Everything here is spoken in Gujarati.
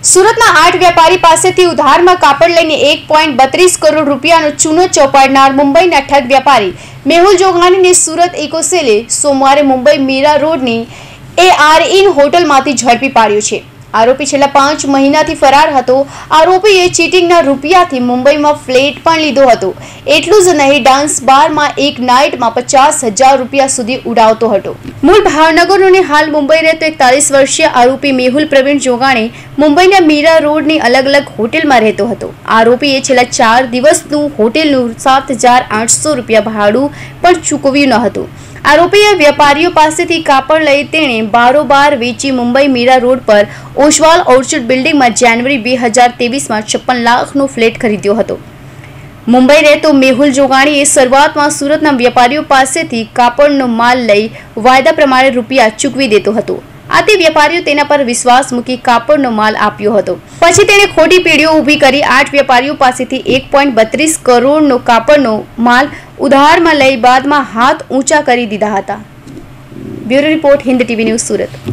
સુરતના 8 વેપારી પાસેથી ઉધારમાં કાપડ લઈને 1.32 કરોડ રૂપિયાનો ચૂનો ચોપાડનાર મુંબઈના ઠગ વેપારી મેહુલ જોગણીને સુરત ઇકોસેલે સોમવારે મુંબઈ મીરા રોડની ARIN હોટલમાંથી ઝડપી પાડ્યો છે। આરોપી છેલ્લા 5 મહિનાથી ફરાર હતો। આરોપીએ ચીટિંગના રૂપિયાથી મુંબઈમાં ફ્લેટ પણ લીધો હતો। એટલું જ નહીં, ડાન્સ બારમાં એક નાઇટમાં 50,000 રૂપિયા સુધી ઉડાવતો હતો। મૂળ ભાવનગરનો અને હાલ મુંબઈ રહેતો 41 વર્ષીય આરોપી મેહુલ પ્રવીણ જોગાણી મુંબઈના મીરા રોડની અલગ અલગ હોટેલમાં રહેતો હતો। આરોપીએ છેલ્લા 4 દિવસનું હોટેલનું 7,800 રૂપિયા ભાડું પણ ચૂકવ્યું ન હતું। આરોપીએ વેપારીઓ પાસેથી કાપડ લઈ તેણે બારોબાર વેચી મુંબઈ મીરા રોડ પર ઓશવાલ ઓર્ચર્ડ બિલ્ડિંગમાં જાન્યુઆરી 2023માં 56 લાખનો ફ્લેટ ખરીદ્યો હતો। મુંબઈ રહેતો મેહુલ જોગાણીએ શરૂઆતમાં સુરતના વેપારીઓ પાસેથી કાપડનો માલ લઈ વાયદા પ્રમાણે રૂપિયા ચૂકવી દેતો હતો। આથી વેપારીઓ તેના પર વિશ્વાસ મૂકી કાપડનો માલ આપ્યો હતો। પછી તેણે ખોટી પેઢીઓ ઊભી કરી 8 વેપારીઓ પાસેથી 1.32 કરોડનો કાપડનો માલ ઉધારમાં લઈ બાદમાં હાથ ઊંચા કરી દીધા હતા। Bureau report, Hind TV news, Surat.